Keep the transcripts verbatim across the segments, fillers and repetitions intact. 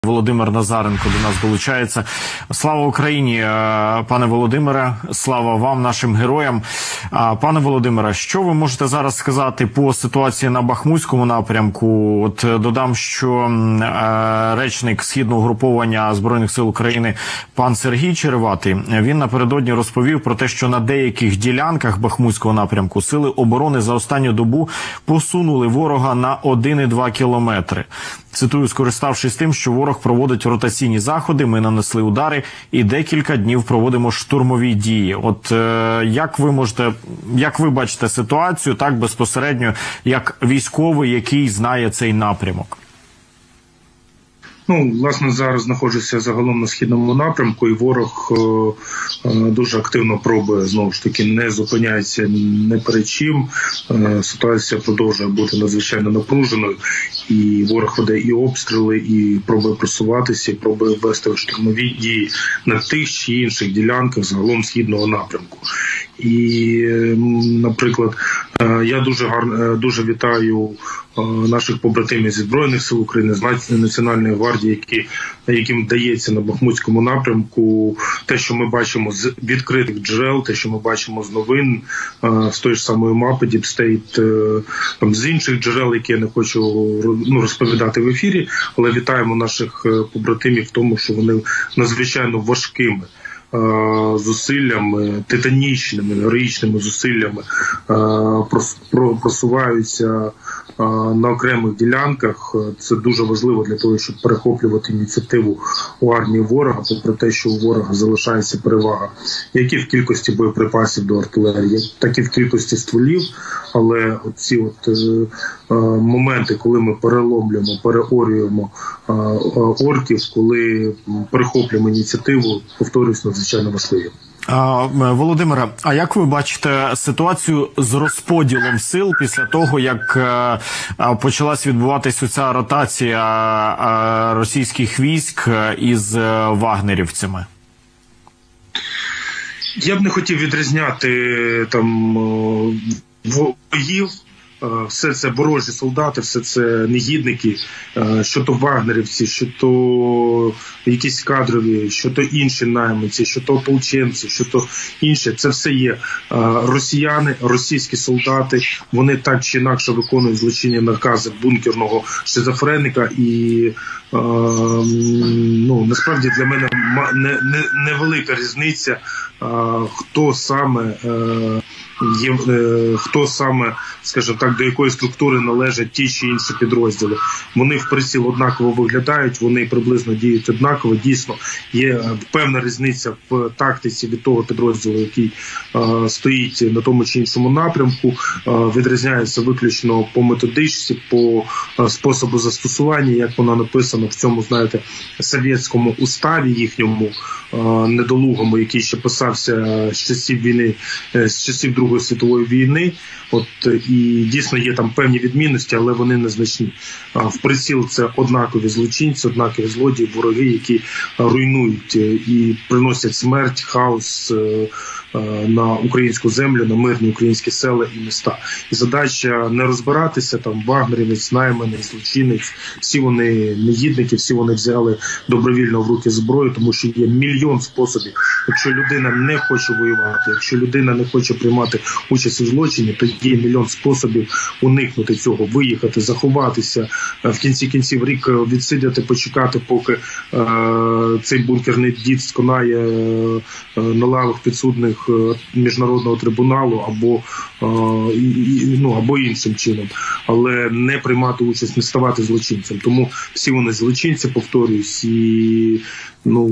Володимир Назаренко до нас долучається. Слава Україні, пане Володимире, слава вам, нашим героям. Пане Володимире, що ви можете зараз сказати по ситуації на Бахмутському напрямку? От додам, що речник Східного угруповання Збройних сил України пан Сергій Череватий, він напередодні розповів про те, що на деяких ділянках Бахмутського напрямку сили оборони за останню добу посунули ворога на один і два кілометри. Цитую: скориставшись тим, що ворог проводить ротаційні заходи, ми нанесли удари і декілька днів проводимо штурмові дії. От е, як ви можете, як ви бачите ситуацію, так безпосередньо, як військовий, який знає цей напрямок? Ну, власне, зараз знаходжуся загалом на східному напрямку, і ворог е, е, дуже активно пробує, знову ж таки, не зупиняється не перед чим. Е, ситуація продовжує бути надзвичайно напруженою, і ворог веде і обстріли, і пробує просуватися, і пробує вести штурмові дії на тих чи інших ділянках загалом східного напрямку. І, наприклад, я дуже гарно, дуже вітаю наших побратимів зі Збройних сил України, з Національної гвардії, які, яким вдається на Бахмутському напрямку те, що ми бачимо з відкритих джерел, те, що ми бачимо з новин, з тої ж самої мапи Deep State, з інших джерел, які я не хочу ну, розповідати в ефірі, але вітаємо наших побратимів в тому, що вони надзвичайно важкими зусиллями, титанічними, героїчними зусиллями просуваються на окремих ділянках. Це дуже важливо для того, щоб перехоплювати ініціативу у армії ворога, попри те, що у ворога залишається перевага, як і в кількості боєприпасів до артилерії, так і в кількості стволів. Але ці от е, е, моменти, коли ми переломлюємо, переорюємо е, е, орків, коли перехоплюємо ініціативу, повторюсь, надзвичайно важливі. Володимире, а як ви бачите ситуацію з розподілом сил після того, як почалась відбуватися ця ротація російських військ із вагнерівцями? Я б не хотів відрізняти там боїв. Все це ворожі солдати, все це негідники, що то вагнерівці, що то якісь кадрові, що то інші найманці, що то ополченці, що то інше. Це все є росіяни, російські солдати. Вони так чи інакше виконують злочинні накази бункерного шизофреника. І ну, насправді для мене невелика різниця, хто саме є, хто саме, скажімо так, до якої структури належать ті чи інші підрозділи. Вони в приціл однаково виглядають, вони приблизно діють однаково. Дійсно, є певна різниця в тактиці від того підрозділу, який е, стоїть на тому чи іншому напрямку. Е, відрізняється виключно по методичці, по е, способу застосування, як воно написано в цьому, знаєте, совєтському уставі їхньому, е, недолугому, який ще писався з часів війни, е, з часів Другої світової війни. От, і дійсно є там певні відмінності, але вони незначні. В приціл це однакові злочинці, однакові злодії, вороги, які руйнують і приносять смерть, хаос на українську землю, на мирні українські села і міста. І задача не розбиратися, там, вагнерівець, найманець, злочинець, всі вони негідники, всі вони взяли добровільно в руки зброю, тому що є мільйон способів. Якщо людина не хоче воювати, якщо людина не хоче приймати участь у злочині, то є мільйон способів уникнути цього, виїхати, заховатися, в кінці кінців рік відсидіти, почекати, поки е, цей бункерний дід сконає е, на лавах підсудних міжнародного трибуналу або, е, і, ну, або іншим чином, але не приймати участь, не ставати злочинцем. Тому всі вони злочинці, повторююсь, і ну,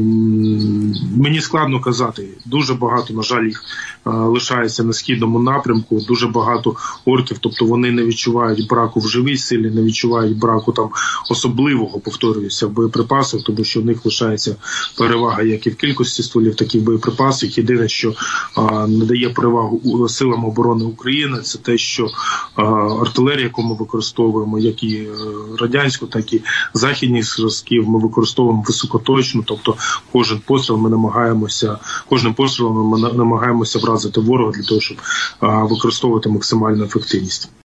мені складно казати. Дуже багато, на жаль, їх е, лишається на східному напрямку, дуже багато орків, тобто вони не відчувають браку в живій силі, не відчувають браку там особливого, повторююся, в боєприпасах, тому що в них лишається перевага як і в кількості стволів, так і в боєприпасах. Єдине, що е, надає перевагу силам оборони України, це те, що е, артилерія, яку ми використовуємо, як і е, радянську, так і західних зразків, ми використовуємо високоточну, тобто кожен постріл ми намагаємося, кожним пострілом ми намагаємося вразити ворога для того, щоб а, використовувати максимальну ефективність.